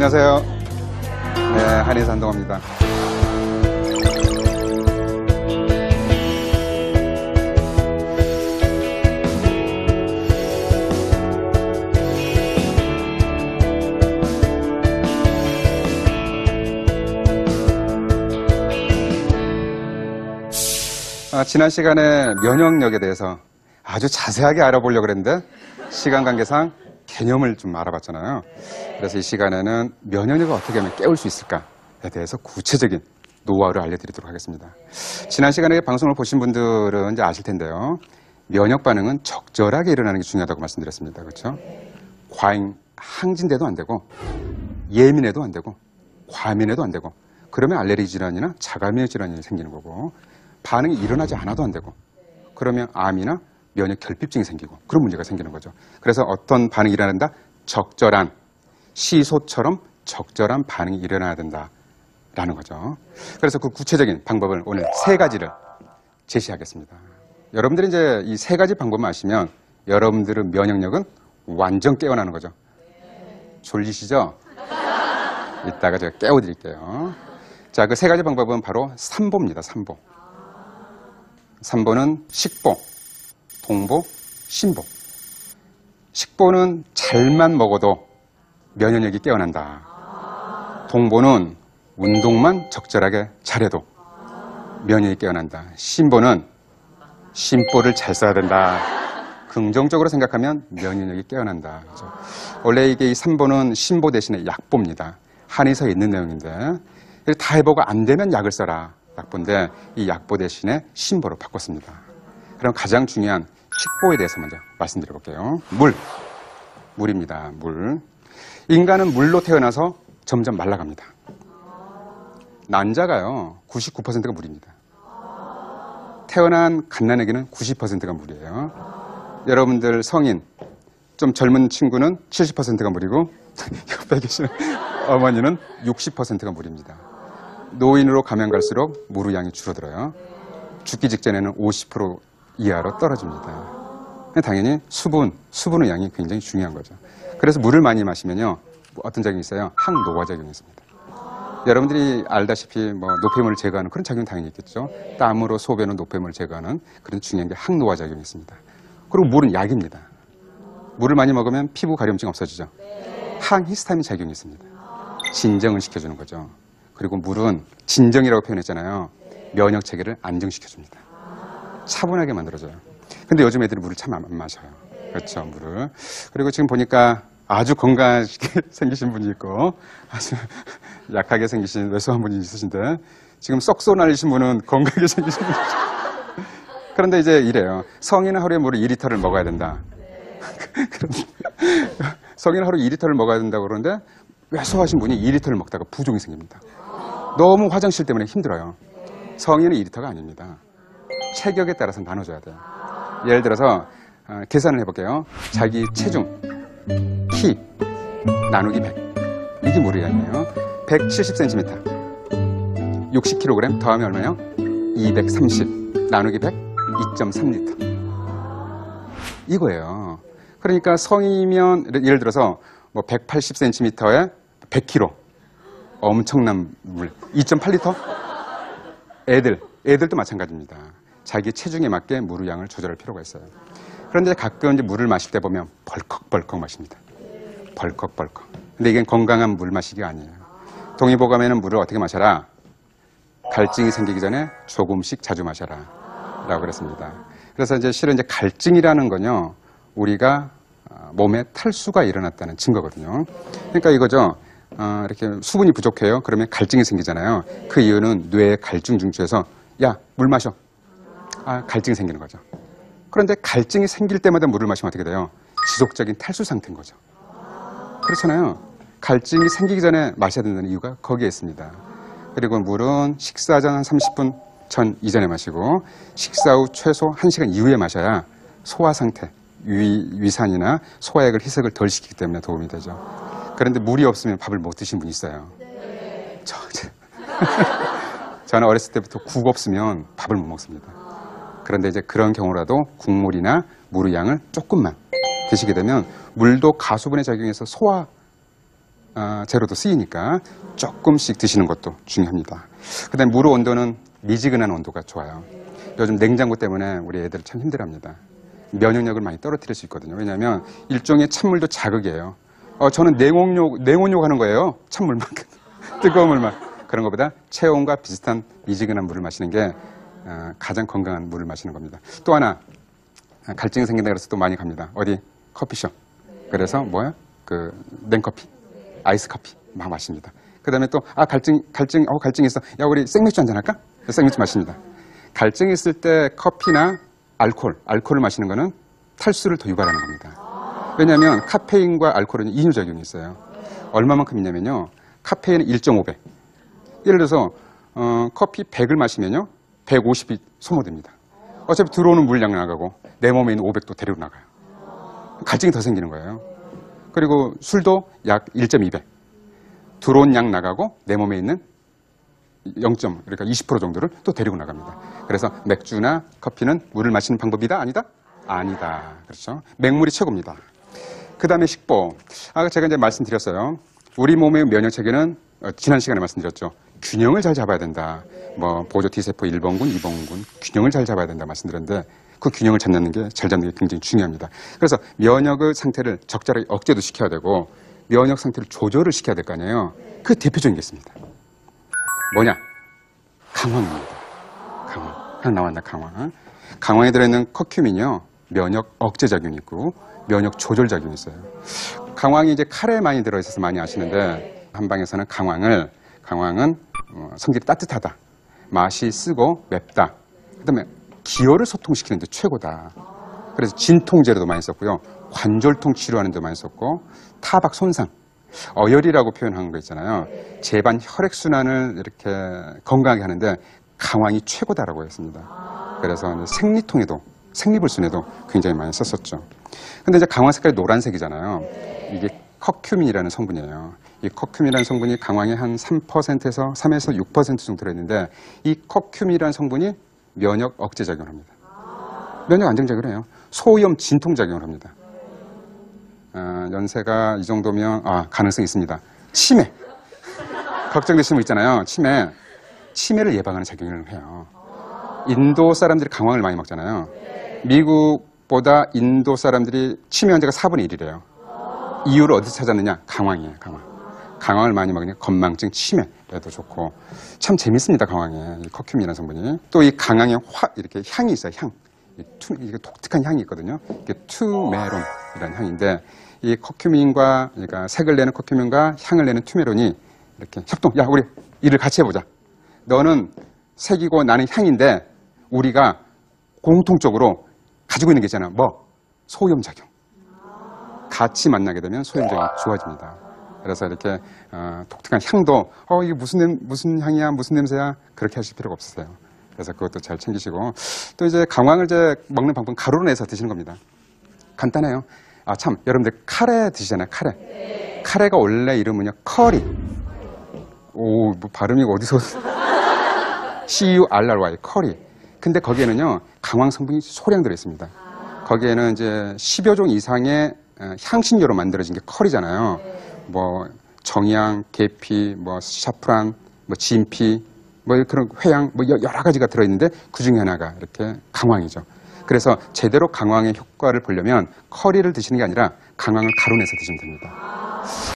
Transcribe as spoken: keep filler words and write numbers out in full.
안녕하세요. 네, 한의사 한동호입니다. 아, 지난 시간에 면역력에 대해서 아주 자세하게 알아보려고 그랬는데 시간 관계상 개념을 좀 알아봤잖아요. 그래서 이 시간에는 면역력을 어떻게 하면 깨울 수 있을까에 대해서 구체적인 노하우를 알려드리도록 하겠습니다. 지난 시간에 방송을 보신 분들은 이제 아실 텐데요. 면역 반응은 적절하게 일어나는 게 중요하다고 말씀드렸습니다. 그렇죠? 과잉 항진돼도 안 되고 예민해도 안 되고 과민해도 안 되고 그러면 알레르기 질환이나 자가면역 질환이 생기는 거고 반응이 일어나지 않아도 안 되고 그러면 암이나 면역 결핍증이 생기고 그런 문제가 생기는 거죠. 그래서 어떤 반응이 일어난다? 적절한 시소처럼 적절한 반응이 일어나야 된다라는 거죠. 그래서 그 구체적인 방법을 오늘 세 가지를 제시하겠습니다. 여러분들이 이제 이 세 가지 방법만 아시면 여러분들의 면역력은 완전 깨어나는 거죠. 졸리시죠? 이따가 제가 깨워드릴게요. 자, 그 세 가지 방법은 바로 삼보입니다. 삼보. 삼보는 식보, 동보, 신보. 식보는 잘만 먹어도 면역력이 깨어난다. 동보는 운동만 적절하게 잘해도 면역력이 깨어난다. 신보는 신보를 잘 써야 된다. 긍정적으로 생각하면 면역력이 깨어난다. 그렇죠? 원래 이게 이 삼보는 신보 대신에 약보입니다. 한의서에 있는 내용인데 다 해보고 안 되면 약을 써라. 약보인데 이 약보 대신에 신보로 바꿨습니다. 그럼 가장 중요한 식보에 대해서 먼저 말씀드려 볼게요. 물. 물입니다. 물. 인간은 물로 태어나서 점점 말라갑니다. 난자가요, 구십구 퍼센트가 물입니다. 태어난 갓난아기는 구십 퍼센트가 물이에요. 여러분들 성인, 좀 젊은 친구는 칠십 퍼센트가 물이고 옆에 계시는 어머니는 육십 퍼센트가 물입니다. 노인으로 가면 갈수록 물의 양이 줄어들어요. 죽기 직전에는 오십 퍼센트 이하로 떨어집니다. 당연히 수분, 수분의 양이 굉장히 중요한 거죠. 그래서 물을 많이 마시면요, 어떤 작용이 있어요? 항노화 작용이 있습니다. 여러분들이 알다시피 뭐 노폐물을 제거하는 그런 작용이 당연히 있겠죠. 땀으로 소변은 노폐물을 제거하는 그런 중요한 게 항노화 작용이 있습니다. 그리고 물은 약입니다. 물을 많이 먹으면 피부 가려움증 없어지죠. 항히스타민 작용이 있습니다. 진정을 시켜주는 거죠. 그리고 물은 진정이라고 표현했잖아요. 면역 체계를 안정시켜줍니다. 차분하게 만들어줘요. 근데 요즘 애들이 물을 참 안 마셔요. 그렇죠, 물을. 그리고 지금 보니까 아주 건강하게 생기신 분이 있고 아주 약하게 생기신 왜소한 분이 있으신데 지금 썩소 날리신 분은 건강하게 생기신 분이죠. 그런데 이제 이래요. 성인은 하루에 물을 이 리터를 먹어야 된다. 성인은 하루에 이 리터를 먹어야 된다고 그러는데 왜소하신 분이 이 리터를 먹다가 부종이 생깁니다. 너무 화장실 때문에 힘들어요. 성인은 이 리터가 아닙니다. 체격에 따라서 나눠줘야 돼요. 예를 들어서 어, 계산을 해볼게요. 자기 체중, 키 나누기 백. 이게 물의 양이에요. 백칠십 센티미터, 육십 킬로그램 더하면 얼마예요? 이백삼십 나누기 백, 이 점 삼 리터. 이거예요. 그러니까 성인이면 예를 들어서 뭐 백팔십 센티미터에 백 킬로그램. 엄청난 물. 이 점 팔 리터? 애들, 애들도 마찬가지입니다. 자기 체중에 맞게 물의 양을 조절할 필요가 있어요. 그런데 가끔 이제 물을 마실 때 보면 벌컥벌컥 마십니다. 벌컥벌컥. 근데 이게 건강한 물 마시기가 아니에요. 동의보감에는 물을 어떻게 마셔라? 갈증이 생기기 전에 조금씩 자주 마셔라. 라고 그랬습니다. 그래서 이제 실은 이제 갈증이라는 건요, 우리가 몸에 탈수가 일어났다는 증거거든요. 그러니까 이거죠. 어, 이렇게 수분이 부족해요. 그러면 갈증이 생기잖아요. 그 이유는 뇌의 갈증 중추에서 야, 물 마셔. 아, 갈증이 생기는 거죠. 그런데 갈증이 생길 때마다 물을 마시면 어떻게 돼요? 지속적인 탈수 상태인 거죠. 그렇잖아요. 갈증이 생기기 전에 마셔야 된다는 이유가 거기에 있습니다. 그리고 물은 식사 전 한 삼십 분 전 이전에 마시고 식사 후 최소 한 시간 이후에 마셔야 소화 상태, 위, 위산이나 소화액을 희석을 덜 시키기 때문에 도움이 되죠. 그런데 물이 없으면 밥을 못 드신 분이 있어요. 네. 저, 저. 저는 어렸을 때부터 국 없으면 밥을 못 먹습니다. 그런데 이제 그런 경우라도 국물이나 물의 양을 조금만 드시게 되면 물도 가수분해 작용해서 소화 어, 재료도 쓰이니까 조금씩 드시는 것도 중요합니다. 그 다음에 물 온도는 미지근한 온도가 좋아요. 요즘 냉장고 때문에 우리 애들 참 힘들어합니다. 면역력을 많이 떨어뜨릴 수 있거든요. 왜냐하면 일종의 찬물도 자극이에요. 어, 저는 냉온욕, 냉온욕 하는 거예요. 찬물만큼. 뜨거운 물만. 그런 것보다 체온과 비슷한 미지근한 물을 마시는 게 어, 가장 건강한 물을 마시는 겁니다. 또 하나, 갈증이 생긴다 그래서 또 많이 갑니다. 어디? 커피숍. 그래서 뭐야? 그 냉커피, 아이스 커피 막 마십니다. 그 다음에 또, 아, 갈증, 갈증, 어, 갈증 있어. 야, 우리 생맥주 한잔 할까? 생맥주 마십니다. 갈증이 있을 때 커피나 알코올, 알코올을 마시는 거는 탈수를 더 유발하는 겁니다. 왜냐하면 카페인과 알코올은 이뇨작용이 있어요. 얼마만큼 있냐면요. 카페인은 일 점 오 배. 예를 들어서 어, 커피 백을 마시면요. 백오십이 소모됩니다. 어차피 들어오는 물량 나가고 내 몸에 있는 오백도 데리고 나가요. 갈증이 더 생기는 거예요. 그리고 술도 약 일 점 이 배. 들어온 양 나가고 내 몸에 있는 영. 그러니까 이십 퍼센트 정도를 또 데리고 나갑니다. 그래서 맥주나 커피는 물을 마시는 방법이다? 아니다? 아니다. 그렇죠. 맹물이 최고입니다. 그 다음에 식보. 아, 제가 이제 말씀드렸어요. 우리 몸의 면역 체계는 어, 지난 시간에 말씀드렸죠. 균형을 잘 잡아야 된다. 뭐 보조 T세포 일 번군, 이 번군 균형을 잘 잡아야 된다 말씀드렸는데 그 균형을 잡는 게 잘 잡는 게 굉장히 중요합니다. 그래서 면역의 상태를 적절하게 억제도 시켜야 되고 면역 상태를 조절을 시켜야 될 거 아니에요. 그 대표적인 게 있습니다. 뭐냐? 강황입니다. 강황. 하나 나왔나, 강황. 강황에 들어있는 커큐민이요. 면역 억제 작용이 있고 면역 조절 작용이 있어요. 강황이 이제 칼에 많이 들어있어서 많이 아시는데 한방에서는 강황을 강황은 성질이 따뜻하다. 맛이 쓰고 맵다. 그다음에 기혈을 소통시키는 데 최고다. 그래서 진통제로도 많이 썼고요. 관절통 치료하는 데 많이 썼고 타박 손상. 어혈이라고 표현한 거 있잖아요. 제반 혈액순환을 이렇게 건강하게 하는데 강황이 최고다라고 했습니다. 그래서 생리통에도, 생리불순에도 굉장히 많이 썼었죠. 근데 이제 강황 색깔이 노란색이잖아요. 이게 커큐민이라는 성분이에요. 이 커큐민이라는 성분이 강황의 한 삼 퍼센트에서 삼에서 육 퍼센트 정도 들어있는데 이 커큐민이라는 성분이 면역 억제 작용을 합니다. 면역 안정 작용을 해요. 소염 진통 작용을 합니다. 어, 연세가 이 정도면 아, 가능성이 있습니다. 치매. 걱정되시는 분 있잖아요. 치매. 치매를 예방하는 작용을 해요. 인도 사람들이 강황을 많이 먹잖아요. 미국보다 인도 사람들이 치매 환자가 사분의 일이래요. 이유를 어디서 찾았느냐? 강황이에요. 강황. 강황을 많이 먹으니까 건망증, 치매에도 좋고 참 재밌습니다. 강황에 이 커큐민이라는 성분이. 또 이 강황에 화 이렇게 향이 있어요. 향. 투, 이게 독특한 향이 있거든요. 이게 투메론이라는 향인데 이 커큐민과 그러니까 색을 내는 커큐민과 향을 내는 투메론이 이렇게 협동. 야, 우리 일을 같이 해보자. 너는 색이고 나는 향인데 우리가 공통적으로 가지고 있는 게 있잖아. 뭐? 소염작용. 같이 만나게 되면 소염작용이 좋아집니다. 그래서 이렇게 어, 독특한 향도 어 이게 무슨 냄, 무슨 향이야, 무슨 냄새야 그렇게 하실 필요가 없으세요. 그래서 그것도 잘 챙기시고 또 이제 강황을 이제 먹는 방법은 가루로 내서 드시는 겁니다. 간단해요. 아 참 여러분들 카레 드시잖아요. 카레. 네. 카레가 원래 이름은요 커리. 오, 뭐 발음이 어디서 씨 유 알 알 와이 커리. 근데 거기에는요 강황 성분이 소량 들어 있습니다. 거기에는 이제 십여 종 이상의 향신료로 만들어진 게 커리잖아요. 뭐 정향, 계피, 뭐 샤프란, 뭐 진피, 뭐 그런 회향, 뭐 여러 가지가 들어있는데 그 중에 하나가 이렇게 강황이죠. 그래서 제대로 강황의 효과를 보려면 커리를 드시는 게 아니라 강황을 가루 내서 드시면 됩니다.